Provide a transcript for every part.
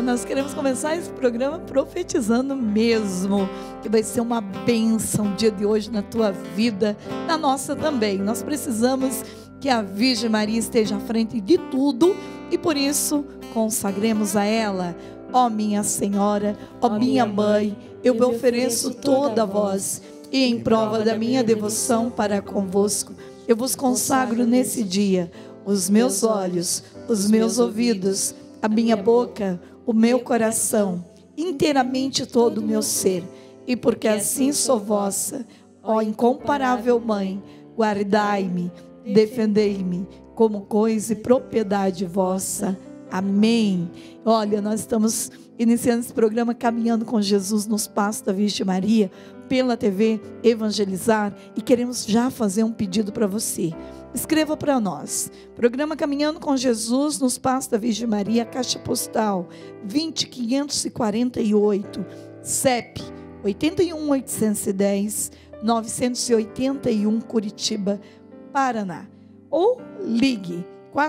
nós queremos começar esse programa profetizando mesmo, que vai ser uma bênção o dia de hoje na tua vida, na nossa também. Nós precisamos que a Virgem Maria esteja à frente de tudo e por isso consagremos a ela. Ó minha Senhora, ó minha Mãe, eu me ofereço toda a vós e em prova da minha devoção para convosco, eu vos consagro nesse dia os meus olhos, os meus ouvidos, a minha boca, o meu coração, inteiramente todo o meu ser. E porque assim sou vossa, ó incomparável Mãe, guardai-me, defendei-me como coisa e propriedade vossa. Amém. Olha, nós estamos iniciando esse programa Caminhando com Jesus nos Passos da Virgem Maria, pela TV Evangelizar, e queremos já fazer um pedido para você. Escreva para nós, programa Caminhando com Jesus nos Passos da Virgem Maria, Caixa Postal 20548, CEP 81810-981 Curitiba, Paraná, ou ligue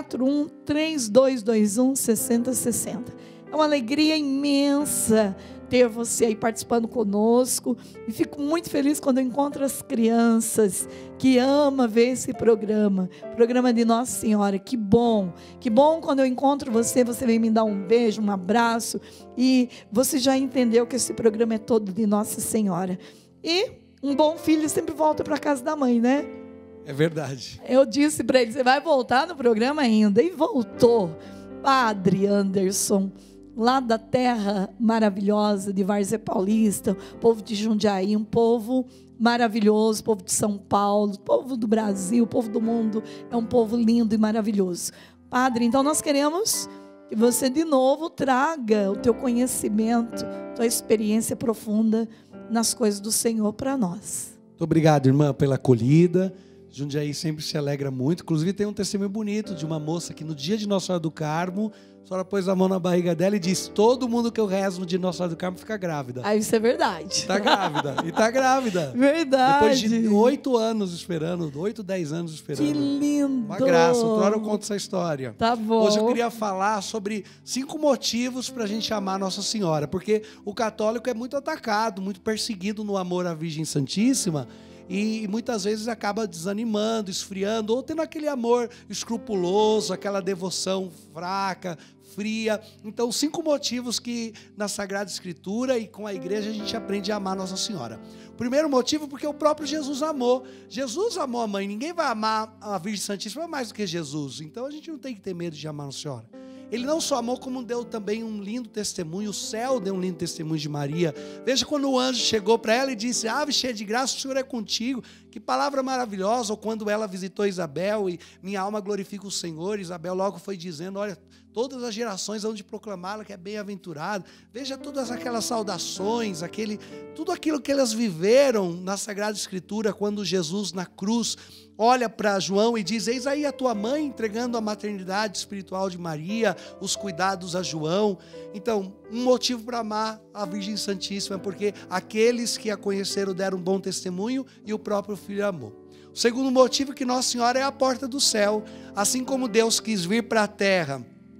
41-3221-6060. É uma alegria imensa ter você aí participando conosco, e fico muito feliz quando eu encontro as crianças que amam ver esse programa de Nossa Senhora. Que bom quando eu encontro você, você vem me dar um beijo, um abraço, e você já entendeu que esse programa é todo de Nossa Senhora. E um bom filho sempre volta para a casa da mãe, né? É verdade. Eu disse para ele, você vai voltar no programa ainda, e voltou. Padre Anderson, lá da terra maravilhosa de Várzea Paulista, povo de Jundiaí, um povo maravilhoso, povo de São Paulo, povo do Brasil, povo do mundo, é um povo lindo e maravilhoso. Padre, então nós queremos que você de novo traga o teu conhecimento, tua experiência profunda nas coisas do Senhor para nós. Muito obrigado, irmã, pela acolhida. Jundiaí sempre se alegra muito. Inclusive tem um testemunho bonito de uma moça que no dia de Nossa Senhora do Carmo, a senhora pôs a mão na barriga dela e disse: todo mundo que eu rezo no dia de Nossa Senhora do Carmo fica grávida. Ah, isso é verdade. Está grávida. E está grávida. Verdade. Depois de 8 anos esperando, 8, 10 anos esperando. Que lindo. Uma graça. Outra hora eu conto essa história. Tá bom. Hoje eu queria falar sobre 5 motivos para a gente amar Nossa Senhora. Porque o católico é muito atacado, muito perseguido no amor à Virgem Santíssima. E muitas vezes acaba desanimando, esfriando, ou tendo aquele amor escrupuloso, aquela devoção fraca, fria. Então, 5 motivos que na Sagrada Escritura e com a igreja a gente aprende a amar Nossa Senhora. Primeiro motivo, porque o próprio Jesus amou. Jesus amou a mãe. Ninguém vai amar a Virgem Santíssima mais do que Jesus. Então, a gente não tem que ter medo de amar Nossa Senhora. Ele não só amou, como deu também um lindo testemunho. O céu deu um lindo testemunho de Maria. Veja quando o anjo chegou para ela e disse: ave cheia de graça, o Senhor é contigo. Que palavra maravilhosa. Ou quando ela visitou Isabel e minha alma glorifica o Senhor, Isabel logo foi dizendo: olha, todas as gerações hão de proclamá-la que é bem-aventurada. Veja todas aquelas saudações, tudo aquilo que elas viveram na Sagrada Escritura, quando Jesus na cruz olha para João e diz: eis aí a tua mãe, entregando a maternidade espiritual de Maria, os cuidados a João. Então, um motivo para amar a Virgem Santíssima é porque aqueles que a conheceram deram um bom testemunho e o próprio Filho amou. O segundo motivo é que Nossa Senhora é a porta do céu. Assim como Deus quis vir para a terra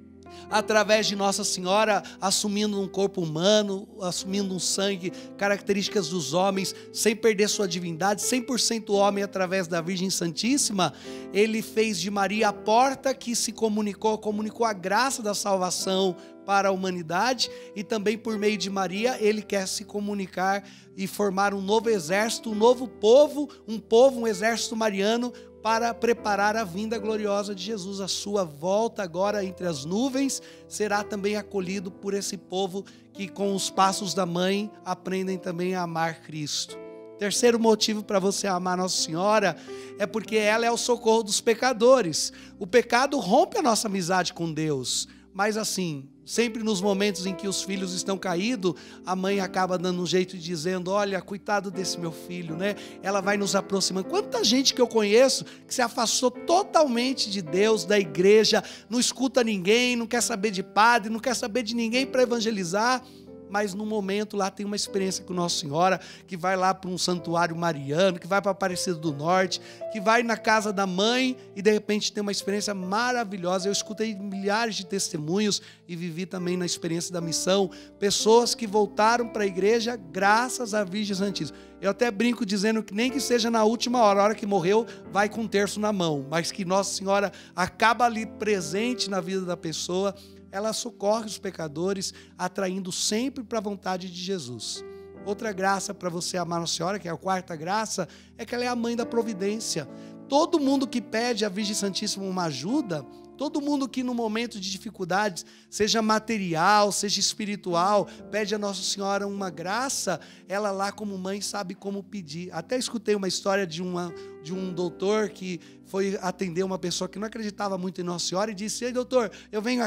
através de Nossa Senhora, assumindo um corpo humano, assumindo um sangue, características dos homens, sem perder sua divindade, 100% homem através da Virgem Santíssima, Ele fez de Maria a porta que se comunicou a graça da salvação para a humanidade, e também por meio de Maria Ele quer se comunicar e formar um novo exército, um novo povo, um exército mariano, para preparar a vinda gloriosa de Jesus. A sua volta agora entre as nuvens será também acolhido por esse povo que com os passos da mãe aprendem também a amar Cristo. Terceiro motivo para você amar Nossa Senhora é porque ela é o socorro dos pecadores. O pecado rompe a nossa amizade com Deus, mas assim, sempre nos momentos em que os filhos estão caídos, a mãe acaba dando um jeito de dizendo: olha, coitado desse meu filho, né? Ela vai nos aproximando. Quanta gente que eu conheço que se afastou totalmente de Deus, da igreja, não escuta ninguém, não quer saber de padre, não quer saber de ninguém para evangelizar. mas no momento lá tem uma experiência com Nossa Senhora, que vai lá para um santuário mariano, que vai para Aparecida do Norte, que vai na casa da mãe e de repente tem uma experiência maravilhosa. Eu escutei milhares de testemunhos e vivi também na experiência da missão, pessoas que voltaram para a igreja graças à Virgem Santíssima. Eu até brinco dizendo que nem que seja na última hora, a hora que morreu, vai com um terço na mão, mas que Nossa Senhora acaba ali presente na vida da pessoa. Ela socorre os pecadores, atraindo sempre para a vontade de Jesus. Outra graça para você amar Nossa Senhora, que é a quarta graça, é que ela é a mãe da providência. Todo mundo que pede à Virgem Santíssima uma ajuda, todo mundo que no momento de dificuldades, seja material, seja espiritual, pede a Nossa Senhora uma graça, ela lá como mãe sabe como pedir. Até escutei uma história de um doutor que foi atender uma pessoa que não acreditava muito em Nossa Senhora e disse: ei, doutor, eu venho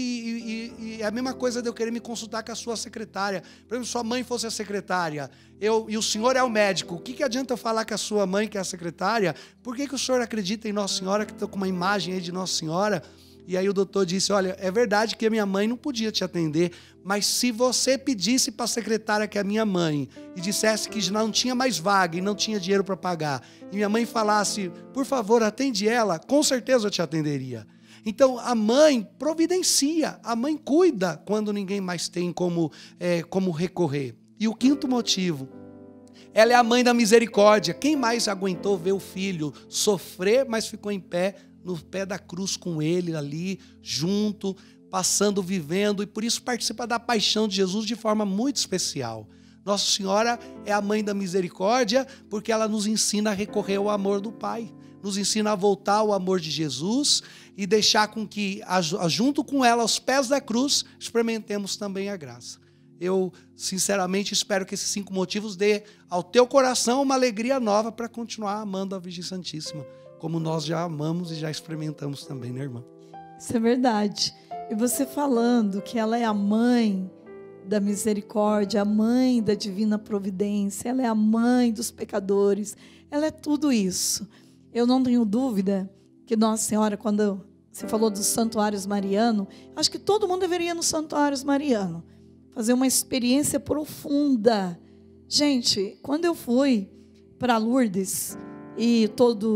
aqui e é a mesma coisa de eu querer me consultar com a sua secretária. Por exemplo, sua mãe fosse a secretária e o senhor é o médico, o que adianta eu falar com a sua mãe, que é a secretária? Por que o senhor acredita em Nossa Senhora, que estou com uma imagem aí de Nossa Senhora? E aí o doutor disse: olha, é verdade que a minha mãe não podia te atender, mas se você pedisse para a secretária, que é a minha mãe, e dissesse que não tinha mais vaga e não tinha dinheiro para pagar, e minha mãe falasse: por favor, atende ela, com certeza eu te atenderia. Então a mãe providencia, a mãe cuida quando ninguém mais tem como recorrer. E o quinto motivo, ela é a mãe da misericórdia. Quem mais aguentou ver o filho sofrer, mas ficou em pé, no pé da cruz com ele ali, junto, passando, vivendo, e por isso participa da paixão de Jesus de forma muito especial. Nossa Senhora é a mãe da misericórdia porque ela nos ensina a recorrer ao amor do Pai, nos ensina a voltar ao amor de Jesus e deixar com que, junto com ela, aos pés da cruz, experimentemos também a graça. Eu, sinceramente, espero que esses 5 motivos dê ao teu coração uma alegria nova para continuar amando a Virgem Santíssima, como nós já amamos e já experimentamos também, né, irmã? Isso é verdade. E você falando que ela é a mãe da misericórdia, a mãe da divina providência, ela é a mãe dos pecadores, ela é tudo isso. Eu não tenho dúvida que Nossa Senhora, quando você falou dos santuários marianos, acho que todo mundo deveria ir nos santuários marianos, fazer uma experiência profunda. Gente, quando eu fui para Lourdes, e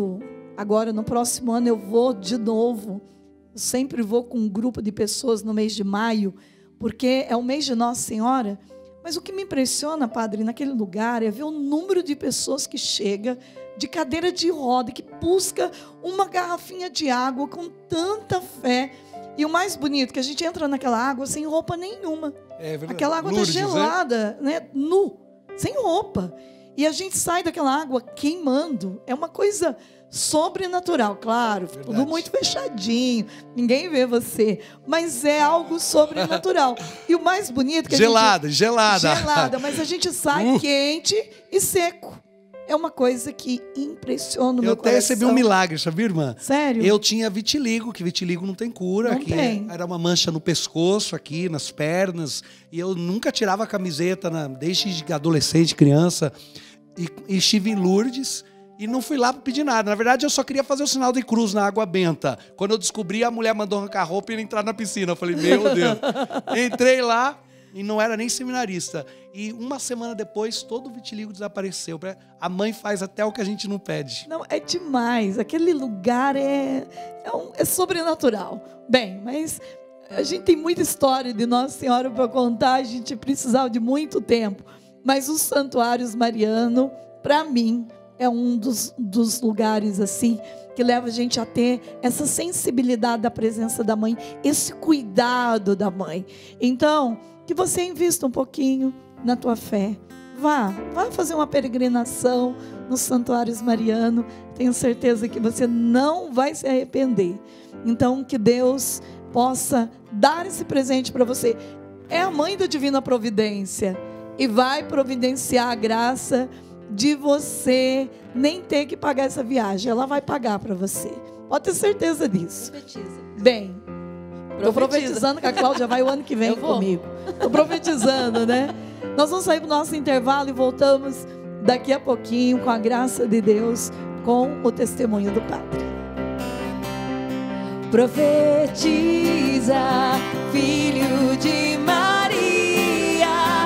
agora no próximo ano eu vou de novo, eu sempre vou com um grupo de pessoas no mês de maio, porque é o mês de Nossa Senhora, mas o que me impressiona, padre, naquele lugar é ver o número de pessoas que chega de cadeira de roda, que busca uma garrafinha de água com tanta fé. E o mais bonito, que a gente entra naquela água sem roupa nenhuma. É verdade. Aquela água está gelada, né? Nu, sem roupa. E a gente sai daquela água queimando. É uma coisa sobrenatural, claro. Verdade. Tudo muito fechadinho. Ninguém vê você. Mas é algo sobrenatural. E o mais bonito... que gelada, mas a gente sai quente e seco. É uma coisa que impressiona o meu coração. Eu até recebi um milagre, sabia, irmã? Sério? Eu tinha vitiligo, que vitiligo não tem cura. Não tem. Era uma mancha no pescoço, aqui, nas pernas. E eu nunca tirava a camiseta, desde adolescente, criança. E estive em Lourdes e não fui lá para pedir nada. Na verdade, eu só queria fazer o sinal de cruz na água benta. Quando eu descobri, a mulher mandou arrancar a roupa e entrar na piscina. Eu falei, meu Deus. Entrei lá e não era nem seminarista. E uma semana depois, todo o vitiligo desapareceu. A mãe faz até o que a gente não pede. Não, é demais. Aquele lugar é sobrenatural. Bem, mas a gente tem muita história de Nossa Senhora para contar. A gente precisava de muito tempo. Mas os santuários marianos, para mim, é um dos lugares assim que leva a gente a ter essa sensibilidade da presença da mãe, esse cuidado da mãe. Então, que você invista um pouquinho na tua fé. Vá fazer uma peregrinação nos santuários marianos. Tenho certeza que você não vai se arrepender. Então, que Deus possa dar esse presente para você. É a mãe da divina providência e vai providenciar a graça de você nem ter que pagar essa viagem. Ela vai pagar para você. Pode ter certeza disso. Profetiza. Bem, estou profetizando que a Cláudia vai o ano que vem comigo. Estou profetizando, né? Nós vamos sair para o nosso intervalo e voltamos daqui a pouquinho, com a graça de Deus, com o testemunho do Padre. Profetiza, filho de Maria.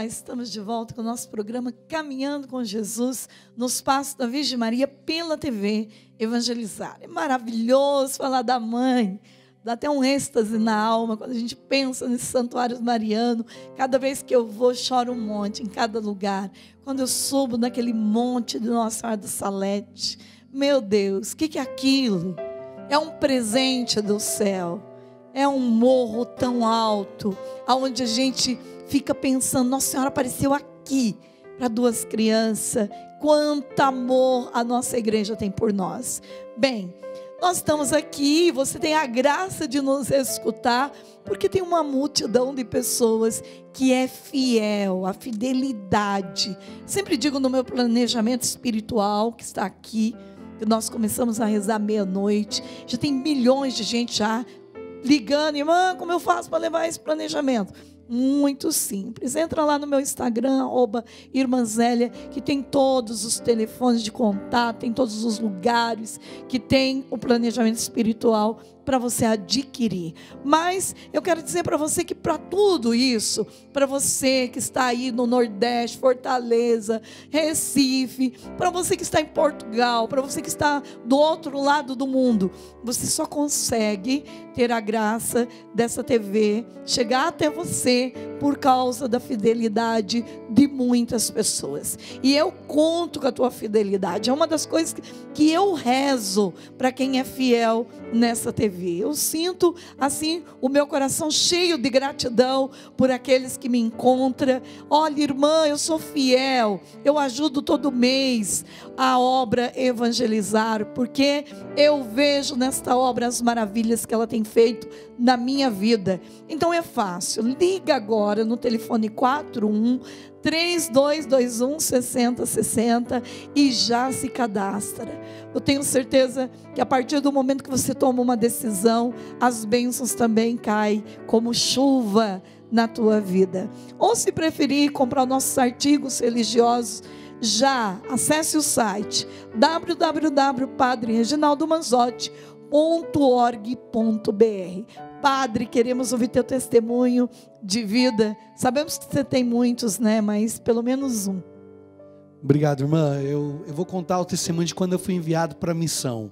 estamos de volta com o nosso programa Caminhando com Jesus, nos Passos da Virgem Maria, pela TV Evangelizar. É maravilhoso falar da mãe, dá até um êxtase na alma quando a gente pensa nesse santuário mariano. Cada vez que eu vou, choro um monte em cada lugar. Quando eu subo naquele monte de Nossa Senhora da Salete, meu Deus, o que é aquilo? É um presente do céu, é um morro tão alto, onde a gente fica pensando, Nossa Senhora apareceu aqui para duas crianças, quanto amor a nossa igreja tem por nós. Bem, nós estamos aqui, você tem a graça de nos escutar, porque tem uma multidão de pessoas que é fiel, a fidelidade. Sempre digo no meu planejamento espiritual, que está aqui, que nós começamos a rezar meia-noite, já tem milhões de gente já ligando, irmã, como eu faço para levar esse planejamento? Muito simples, entra lá no meu Instagram, @irmãzélia, que tem todos os telefones de contato, tem todos os lugares que tem o planejamento espiritual para você adquirir. Mas eu quero dizer para você que para tudo isso, para você que está aí no Nordeste, Fortaleza, Recife, para você que está em Portugal, para você que está do outro lado do mundo, você só consegue ter a graça dessa TV chegar até você por causa da fidelidade de muitas pessoas. E eu conto com a tua fidelidade. É uma das coisas que eu rezo para quem é fiel nessa TV. Eu sinto assim o meu coração cheio de gratidão por aqueles que me encontram. Olha, irmã, eu sou fiel, eu ajudo todo mês a obra Evangelizar, porque eu vejo nesta obra as maravilhas que ela tem feito na minha vida. Então é fácil, liga agora no telefone 41-3221-6060 e já se cadastra. Eu tenho certeza que a partir do momento que você toma uma decisão, as bênçãos também caem como chuva na tua vida. Ou se preferir comprar nossos artigos religiosos, já acesse o site www.padrereginaldomanzotti.org.br. Padre, queremos ouvir teu testemunho de vida. Sabemos que você tem muitos, né? Mas pelo menos um. Obrigado, irmã. Eu vou contar o testemunho de quando eu fui enviado para a missão.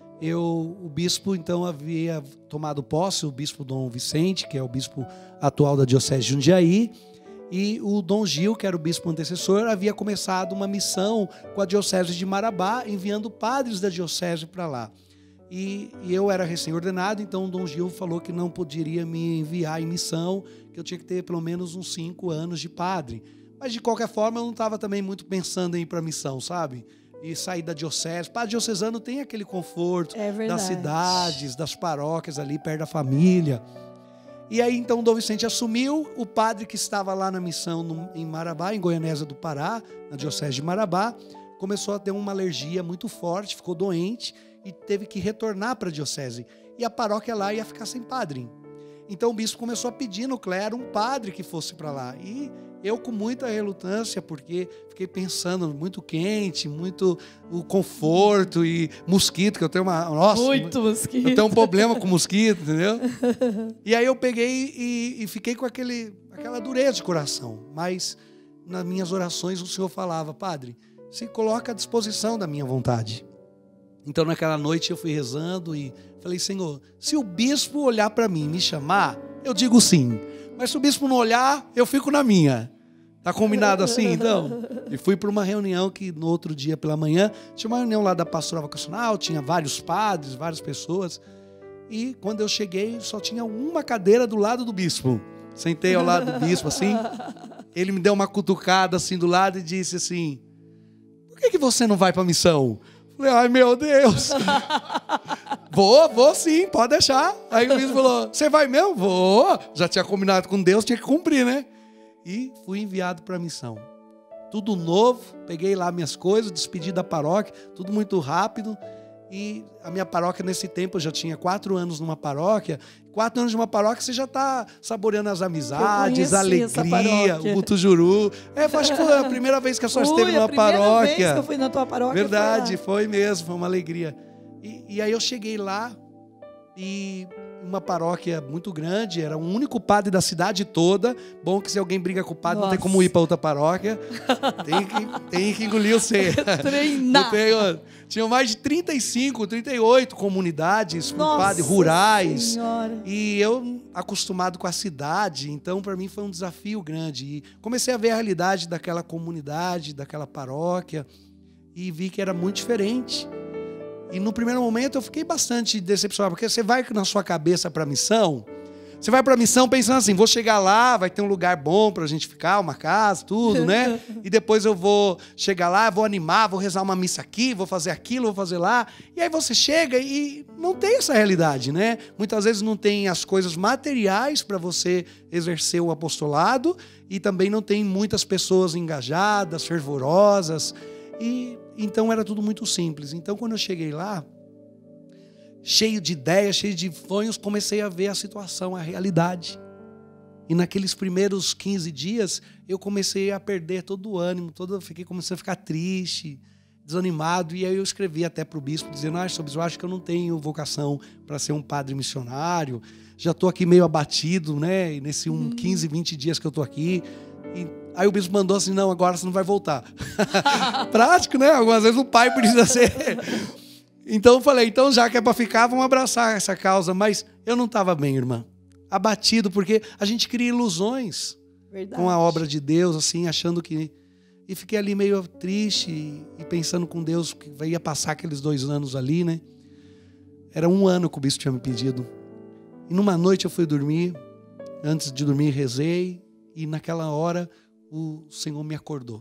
O bispo, então, havia tomado posse, o bispo Dom Vicente, que é o bispo atual da Diocese de Jundiaí, e o Dom Gil, que era o bispo antecessor, havia começado uma missão com a Diocese de Marabá, enviando padres da Diocese para lá. E eu era recém-ordenado, então o Dom Gil falou que não poderia me enviar em missão, que eu tinha que ter pelo menos uns 5 anos de padre. Mas de qualquer forma eu não estava também muito pensando em ir para a missão, sabe? E sair da diocese. Padre diocesano tem aquele conforto das cidades, das paróquias ali perto da família. E aí então o Dom Vicente assumiu, o padre que estava lá na missão em Marabá, em Goianésia do Pará, na Diocese de Marabá, começou a ter uma alergia muito forte, ficou doente e teve que retornar para a diocese. E a paróquia lá ia ficar sem padre. Então o bispo começou a pedir no clero um padre que fosse para lá. E eu com muita relutância, porque fiquei pensando, muito quente, muito o conforto e mosquito, que eu tenho uma... Nossa, muito mosquito. Eu tenho um problema com mosquito, entendeu? E aí eu peguei e fiquei com aquela dureza de coração. Mas nas minhas orações o Senhor falava, padre, se coloca à disposição da minha vontade. Então naquela noite eu fui rezando e falei, Senhor, se o bispo olhar para mim e me chamar, eu digo sim. Mas se o bispo não olhar, eu fico na minha. Tá combinado assim, então? E fui para uma reunião que no outro dia pela manhã, tinha uma reunião lá da pastoral vocacional, tinha vários padres, várias pessoas. E quando eu cheguei, só tinha uma cadeira do lado do bispo. Sentei ao lado do bispo assim. Ele me deu uma cutucada assim do lado e disse assim, por que você não vai para a missão? Falei, ai meu Deus. Vou sim, pode deixar. Aí o bispo falou, você vai mesmo? Vou. Já tinha combinado com Deus, tinha que cumprir, né? E fui enviado para a missão. Tudo novo, peguei lá minhas coisas, despedi da paróquia, tudo muito rápido. E a minha paróquia nesse tempo, eu já tinha 4 anos numa paróquia. 4 anos de uma paróquia, você já está saboreando as amizades, a alegria, o Butujuru. Acho que foi a primeira vez que a senhora esteve numa paróquia. A primeira vez que eu fui na tua paróquia. Verdade, foi mesmo, foi uma alegria. E aí eu cheguei lá e uma paróquia muito grande, era o único padre da cidade toda. Bom que se alguém briga com o padre, não tem como ir para outra paróquia. Tem que engolir o ser. Treinar. Tinham mais de 38 comunidades com padres rurais. Senhora. E eu, acostumado com a cidade, então para mim foi um desafio grande. E comecei a ver a realidade daquela comunidade, daquela paróquia, e vi que era muito diferente. E no primeiro momento eu fiquei bastante decepcionado, porque você vai na sua cabeça para a missão, você vai para a missão pensando assim, vou chegar lá, vai ter um lugar bom para a gente ficar, uma casa, tudo, né? E depois eu vou chegar lá, vou animar, vou rezar uma missa aqui, vou fazer aquilo, vou fazer lá. E aí você chega e não tem essa realidade, né? Muitas vezes não tem as coisas materiais para você exercer o apostolado e também não tem muitas pessoas engajadas, fervorosas. E então era tudo muito simples. Então quando eu cheguei lá, cheio de ideias, cheio de sonhos, comecei a ver a situação, a realidade. E naqueles primeiros 15 dias, eu comecei a perder todo o ânimo, comecei a ficar triste, desanimado. E aí eu escrevi até para o bispo, dizendo, eu acho que eu não tenho vocação para ser um padre missionário. Já estou aqui meio abatido, né? E nesse 15, 20 dias que eu estou aqui. E aí o bispo mandou assim, não, agora você não vai voltar. Prático, né? Algumas vezes o pai precisa ser... Então eu falei, então já que é para ficar, vamos abraçar essa causa. Mas eu não estava bem, irmã. Abatido, porque a gente cria ilusões. Verdade. Com a obra de Deus, assim, achando que... E fiquei ali meio triste e pensando com Deus que ia passar aqueles 2 anos ali, né? Era 1 ano que o bispo tinha me pedido. E numa noite eu fui dormir. Antes de dormir, rezei. E naquela hora, o Senhor me acordou.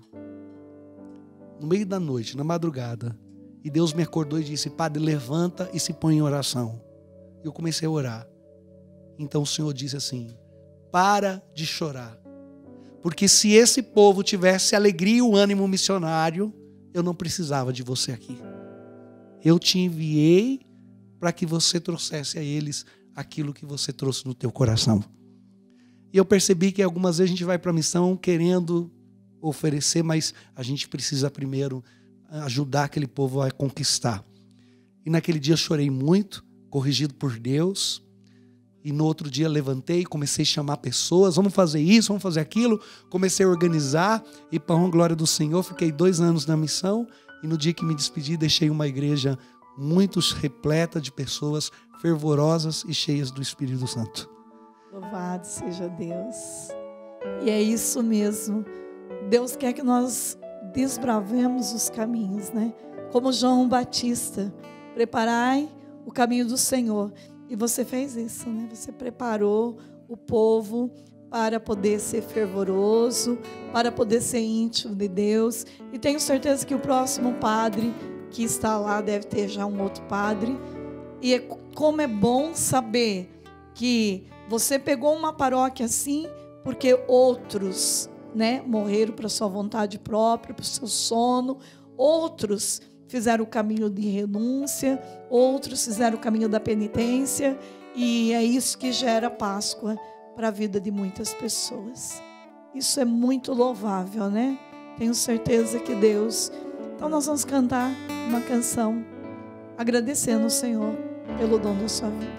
No meio da noite, na madrugada. E Deus me acordou e disse, padre, levanta e se põe em oração. Eu comecei a orar. Então o Senhor disse assim, para de chorar. Porque se esse povo tivesse alegria e o ânimo missionário, eu não precisava de você aqui. Eu te enviei para que você trouxesse a eles aquilo que você trouxe no teu coração. E eu percebi que algumas vezes a gente vai para a missão querendo oferecer, mas a gente precisa primeiro ajudar aquele povo a conquistar. E naquele dia eu chorei muito, corrigido por Deus. E no outro dia levantei e comecei a chamar pessoas, vamos fazer isso, vamos fazer aquilo. Comecei a organizar e, para a glória do Senhor, fiquei 2 anos na missão. E no dia que me despedi, deixei uma igreja muito repleta de pessoas fervorosas e cheias do Espírito Santo. Louvado seja Deus. E é isso mesmo. Deus quer que nós desbravemos os caminhos, né? Como João Batista, preparai o caminho do Senhor. E você fez isso, né? Você preparou o povo para poder ser fervoroso, para poder ser íntimo de Deus. E tenho certeza que o próximo padre que está lá deve ter já um outro padre. E como é bom saber que você pegou uma paróquia assim, porque outros, né, morreram para sua vontade própria, para o seu sono. Outros fizeram o caminho de renúncia, outros fizeram o caminho da penitência, e é isso que gera Páscoa para a vida de muitas pessoas. Isso é muito louvável, né? Tenho certeza que Deus... Então nós vamos cantar uma canção agradecendo ao Senhor pelo dom da sua vida.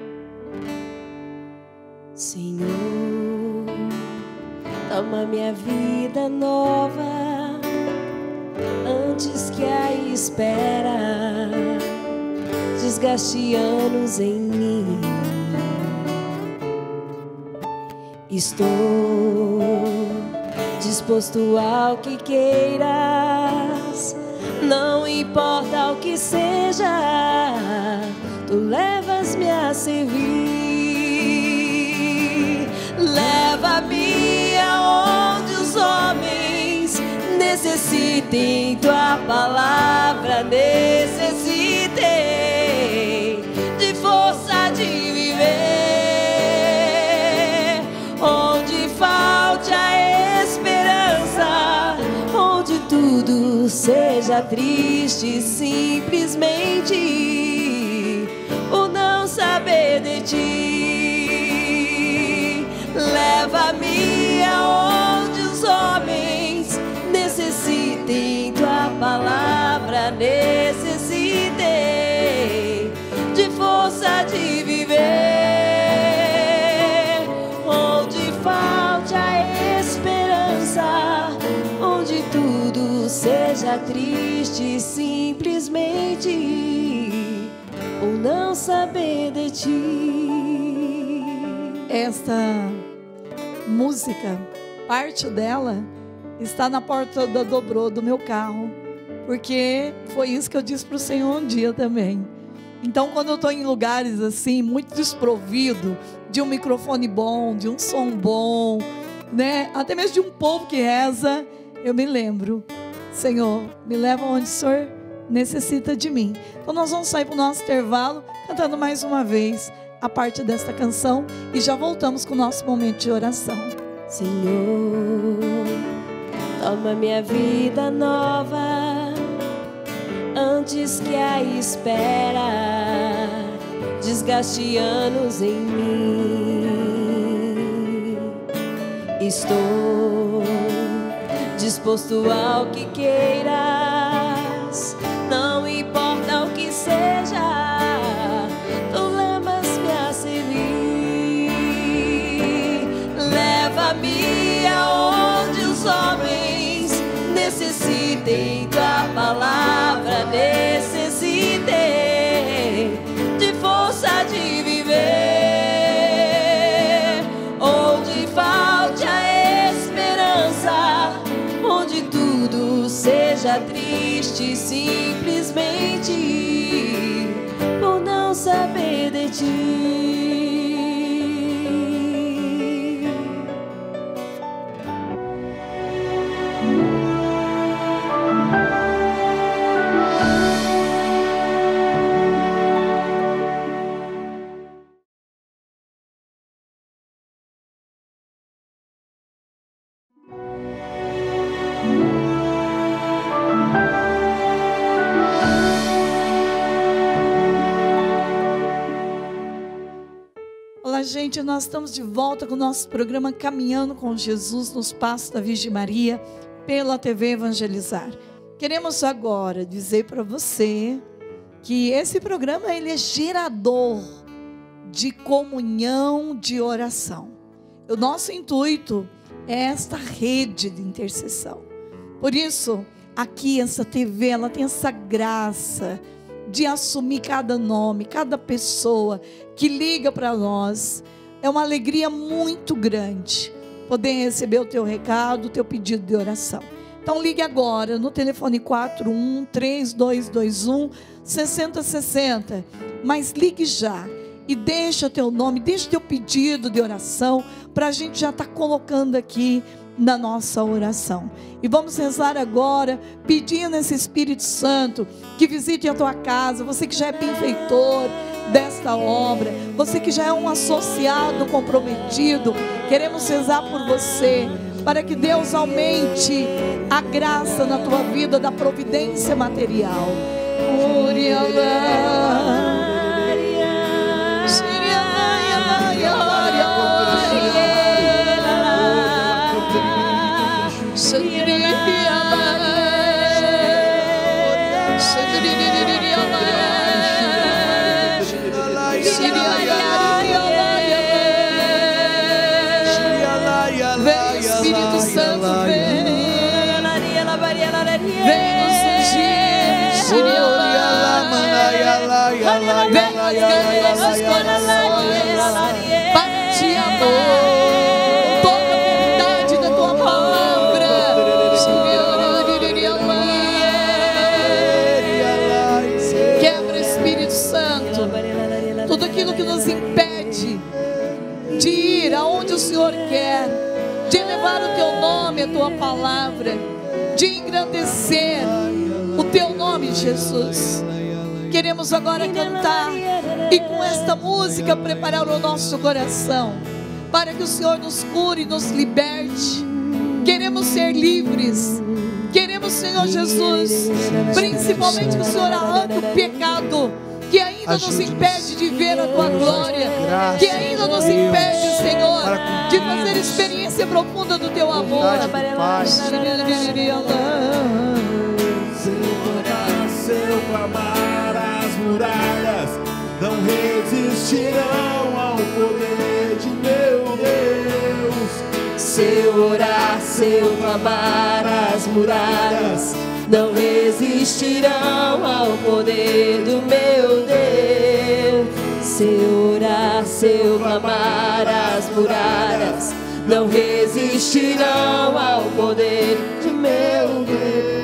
Senhor, toma minha vida nova antes que a espera desgaste anos em mim. Estou disposto ao que queiras, não importa o que seja, tu levas-me a servir. Leva-me aonde os homens necessitem, tua palavra necessitem de força de viver. Onde falte a esperança, onde tudo seja triste, simplesmente o não saber de ti. Leva-me aonde os homens necessitem, tua palavra necessitem de força de viver. seja triste simplesmente por não saber de ti. Esta música, parte dela está na porta da dobrô do meu carro, porque foi isso que eu disse para o Senhor um dia também. Então, quando eu estou em lugares assim, muito desprovido de um microfone bom, de um som bom, né? Até mesmo de um povo que reza, eu me lembro: Senhor, me leva onde o Senhor necessita de mim. Então nós vamos sair para o nosso intervalo, cantando mais uma vez a parte desta canção, e já voltamos com o nosso momento de oração. Senhor, toma minha vida nova, antes que a espera desgaste anos em mim. Estou disposto ao que queiras, não importa o que seja, tu levas-me a servir. Leva-me aonde os homens necessitem tua palavra, necessitem de força de viver, onde falte a esperança, onde tudo seja triste simplesmente por não saber de ti. Olá, gente, nós estamos de volta com o nosso programa Caminhando com Jesus nos Passos da Virgem Maria pela TV Evangelizar. Queremos agora dizer para você que esse programa ele é gerador de comunhão, de oração. O nosso intuito é esta rede de intercessão. Por isso, aqui essa TV, ela tem essa graça de assumir cada nome, cada pessoa que liga para nós. É uma alegria muito grande poder receber o teu recado, o teu pedido de oração. Então ligue agora no telefone 41-3221-6060, mas ligue já e deixa teu nome, deixa teu pedido de oração, para a gente já estar colocando aqui na nossa oração. E vamos rezar agora, pedindo esse Espírito Santo que visite a tua casa, você que já é benfeitor desta obra, você que já é um associado comprometido, queremos rezar por você, para que Deus aumente a graça na tua vida da providência material. Vem, Espírito Santo, vem. Vem nos ungir. Vem rasgando nossos corações para te amar. Toda a verdade da tua palavra. Quebra, Espírito Santo, tudo aquilo que nos impede de ir aonde o Senhor quer, de levar o teu nome, a tua palavra, de engrandecer o teu nome, Jesus. Queremos agora cantar e com esta música preparar o nosso coração para que o Senhor nos cure, nos liberte. Queremos ser livres. Queremos, Senhor Jesus, principalmente que o Senhor arranque o pecado que ainda nos impede de ver a tua glória, que ainda nos impede, Senhor, de fazer experiência profunda do teu amor. Se eu clamar, as muralhas não resistirão ao poder de meu Deus. Se eu orar, se eu clamar, as muralhas não resistirão ao poder do meu Deus. Se eu orar, se eu clamar, as muralhas não resistirão ao poder de meu Deus.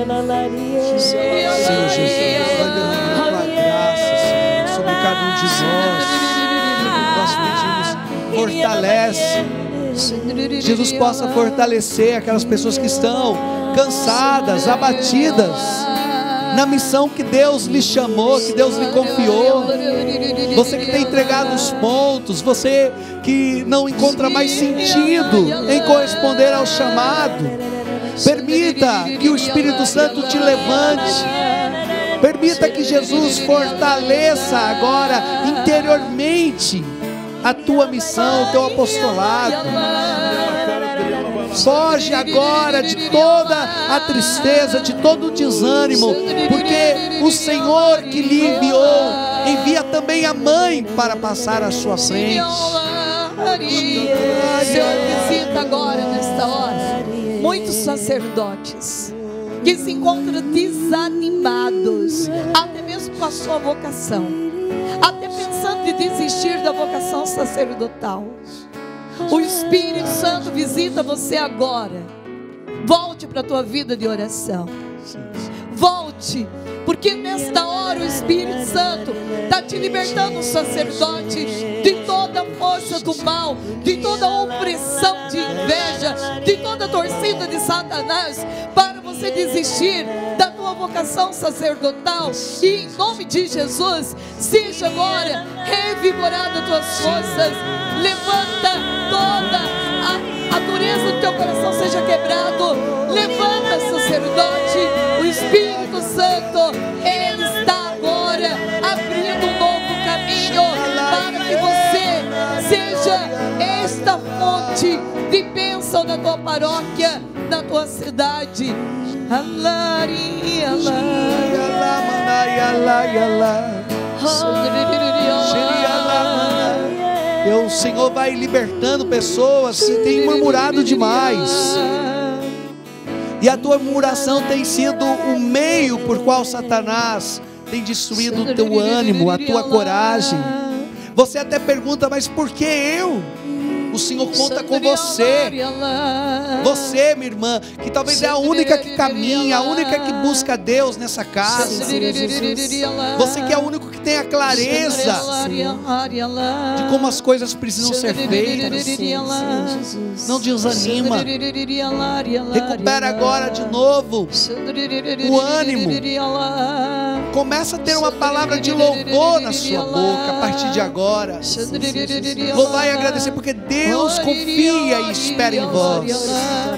Senhor Jesus, vai derramar tua graça, Senhor, sobre cada um de nós. Nós pedimos, fortalece. Jesus possa fortalecer aquelas pessoas que estão cansadas, abatidas na missão que Deus lhe chamou, que Deus lhe confiou. Você que tem entregado os pontos, você que não encontra mais sentido em corresponder ao chamado, permita que o Espírito Santo te levante. Permita que Jesus fortaleça agora interiormente a tua missão, o teu apostolado. Foge agora de toda a tristeza, de todo o desânimo, porque o Senhor que lhe enviou, envia também a mãe para passar à sua frente. Senhor, visita agora nesta hora muitos sacerdotes que se encontram desanimados, até mesmo com a sua vocação, até pensando em desistir da vocação sacerdotal. O Espírito Santo visita você agora. Volte para a tua vida de oração. Volte, porque nesta hora o Espírito Santo está te libertando, sacerdote, de toda a força do mal, de toda a opressão de inveja, de toda a torcida de Satanás, para você desistir da tua vocação sacerdotal. E em nome de Jesus, seja agora revigorada as tuas forças. Levanta toda a dureza do teu coração, seja quebrado. Levanta, sacerdote. O Espírito Santo, Ele está agora abrindo um novo caminho para que você seja esta fonte de bênção na tua paróquia, na tua cidade. O Senhor vai libertando pessoas que têm murmurado demais, e a tua murmuração tem sido o meio por qual Satanás tem destruído o teu ânimo, a tua coragem. Você até pergunta, mas por que eu? O Senhor conta com você. Você, minha irmã, que talvez é a única que caminha, a única que busca Deus nessa casa. Você que é o único que tem a clareza de como as coisas precisam ser feitas. Não desanima. Recupera agora de novo o ânimo. Começa a ter uma palavra de louvor na sua boca a partir de agora. Louvar e agradecer, porque Deus confia e espera em vós.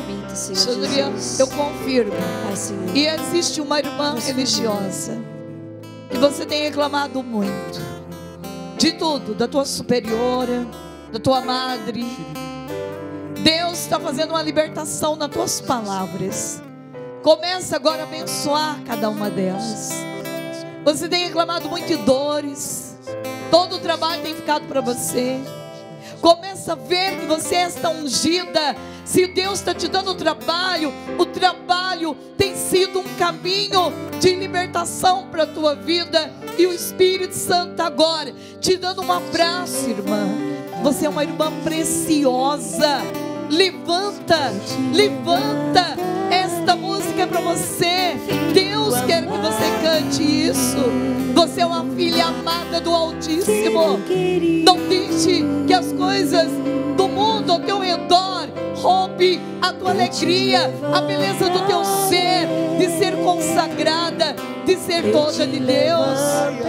Eu confirmo. E existe uma irmã religiosa que você tem reclamado muito de tudo, da tua superiora, da tua madre. Deus está fazendo uma libertação nas tuas palavras. Começa agora a abençoar cada uma delas. Você tem reclamado muito de dores. Todo o trabalho tem ficado para você. Começa a ver que você está ungida. Se Deus está te dando o trabalho tem sido um caminho de libertação para a tua vida. E o Espírito Santo agora te dando um abraço, irmã. Você é uma irmã preciosa. Levanta, levanta. Esta música é para você. Deus quer que você cante isso. Você é uma filha amada do Altíssimo. Não deixe que as coisas do mundo ao teu redor roube a tua alegria, a beleza do teu ser, de ser consagrada, de ser toda de Deus.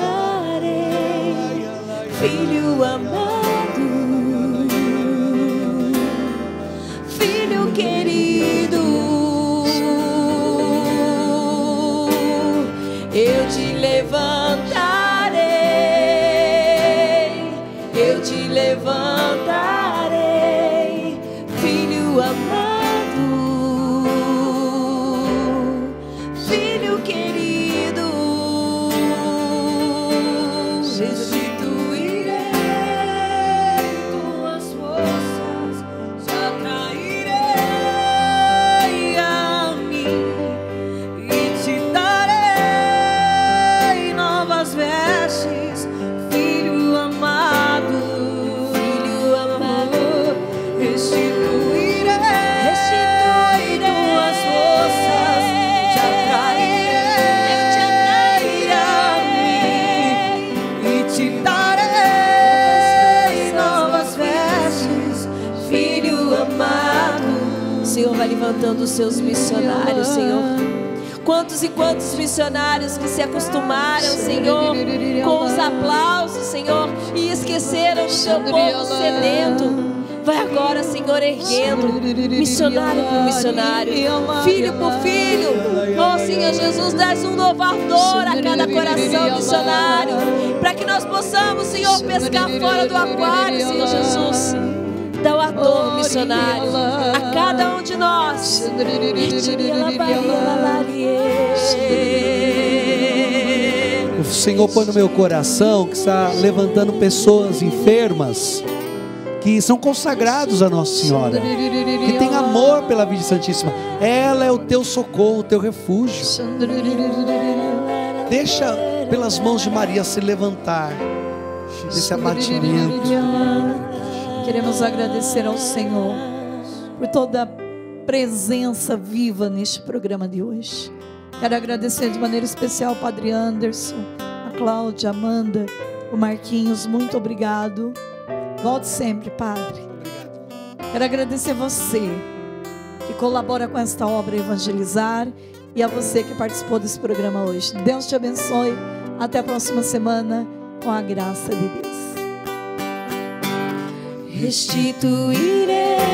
Filho amado, filho querido, eu te levantarei, eu te levantarei, filho amado, filho querido, restituirei tuas forças, te atrairei levantando os seus missionários, Senhor. Quantos e quantos missionários que se acostumaram, Senhor, com os aplausos, Senhor, e esqueceram do seu povo sedento. Vai agora, Senhor, erguendo missionário por missionário, filho por filho. Oh, Senhor Jesus, dás um novo ardor a cada coração missionário, para que nós possamos, Senhor, pescar fora do aquário, Senhor Jesus. Dá o ardor missionário a cada um de nós. O Senhor põe no meu coração que está levantando pessoas enfermas que são consagrados a Nossa Senhora, que tem amor pela Virgem Santíssima. Ela é o teu socorro, o teu refúgio. Deixa pelas mãos de Maria se levantar desse abatimento. Queremos agradecer ao Senhor por toda a presença viva neste programa de hoje. Quero agradecer de maneira especial ao Padre Anderson, a Cláudia, a Amanda, o Marquinhos. Muito obrigado. Volte sempre, Padre. Quero agradecer você que colabora com esta obra Evangelizar e a você que participou desse programa hoje. Deus te abençoe. Até a próxima semana, com a graça de Deus. Restituirei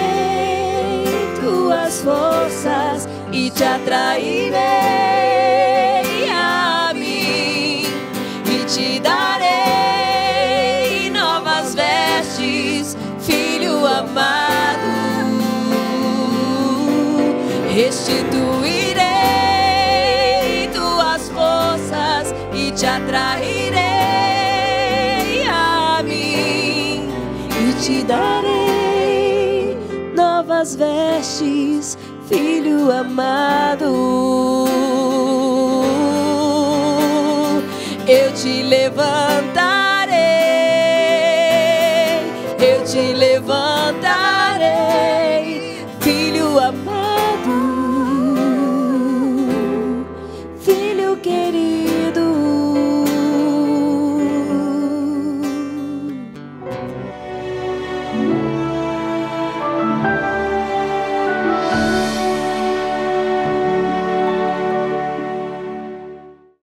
tuas forças e te atrairei a mim e te darei novas vestes, filho amado. Restituirei tuas forças e te atrairei a mim e te darei novas vestes, filho amado. Eu te levantarei, eu te levantarei.